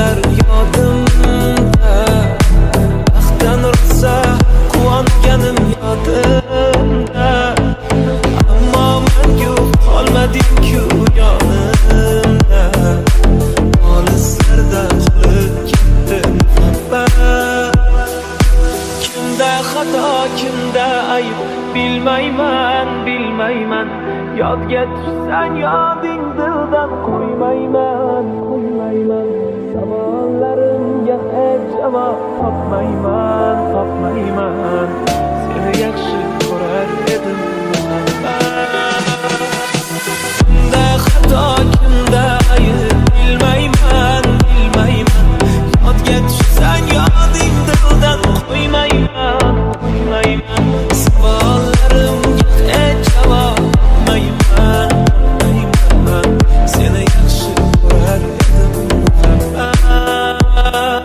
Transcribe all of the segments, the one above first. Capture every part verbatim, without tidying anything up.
kunlar yodimda, baxtdan ursa quvonganim yodimda, ammo mangu qolmading-ku yonimda. Olislarda qolib ketdi muhabbat. Kimda xato, kimda ayb, bilmayman, bilmayman. Yodga tushsang yoding dildan qo'ymayman, qo'ymayman. Savollarimga hech javob topmayman, topmayman. Seni yaxshi ko'rar edim muhabbat. Kimda xato, kimda ayb, bilmayman, bilmayman. Yodga tushsang yoding dildan qo'ymayman, qo'ymayman. Savollarimga hech javob topmayman, topmayman. Seni yaxshi ko'rar edim muhabbat.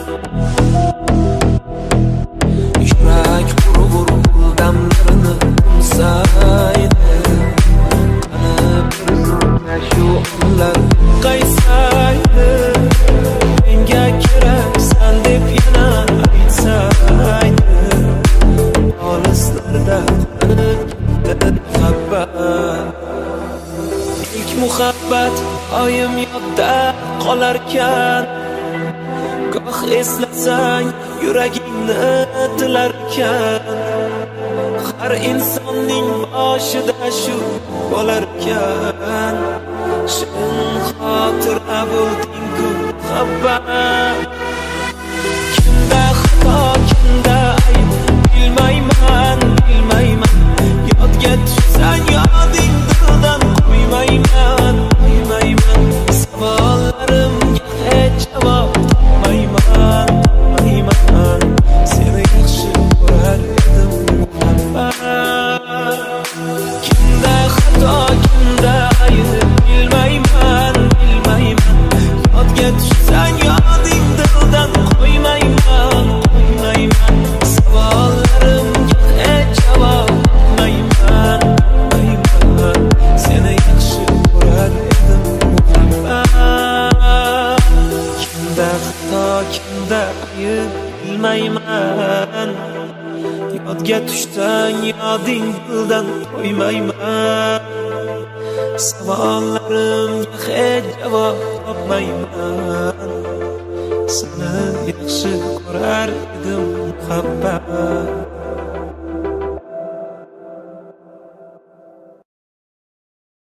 Yurak qurg'ur damlarini umsaydi, mana bir zumda shu onlar qaysaydi. Menga keraksan deb yana aytsaydi, olislarda qolib ketdi muhabbat. İlk muhabbat oyim yodda qolarkan, goh eslasang yuragingni tilarkan. Har insonning boshida shu bo'larkan, shirin xotira bo'lding-ku muhabbat. Kimda xato, kimda ayb, bilmayman, bilmayman. Yodga tushsang yoding dildan qo'ymayman, qo'ymayman. Savollarimga hech javob topmayman, topmayman. Seni yaxshi ko'rar edim muhabbat. Kimda xato, kimda ayb, bilmayman, bilmayman. Yodga tushsang yoding dildan qo'ymayman, qo'ymayman. Savollarimga hech javob topmayman, topmayman. Seni yaxshi ko'rar edim muhabbat. Kimda xato, kimda ayb, bilmayman. Yodga tushsang yoding dildan qo'ymayman. Savollarimga hech javob topmayman. Seni yaxshi ko'rar edim muhabbat.